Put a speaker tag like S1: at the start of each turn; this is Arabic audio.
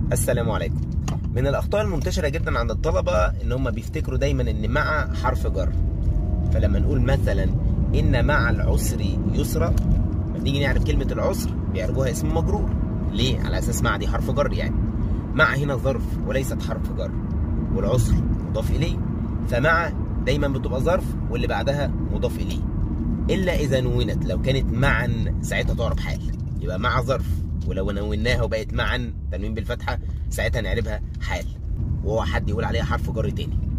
S1: السلام عليكم. من الأخطاء المنتشرة جدا عند الطلبة إن هم بيفتكروا دايما إن مع حرف جر. فلما نقول مثلا إن مع العسر يسرا، لما نيجي نعرف كلمة العسر بيعرفوها اسم مجرور. ليه؟ على أساس مع دي حرف جر يعني. مع هنا ظرف وليست حرف جر، والعسر مضاف إليه، فمع دايما بتبقى ظرف واللي بعدها مضاف إليه. إلا إذا نونت، لو كانت معا ساعتها تعرف حال، يبقى مع ظرف، ولو نوناها وبقت معا تنوين بالفتحة ساعتها نعربها حال، وهو حد يقول عليها حرف جر تاني.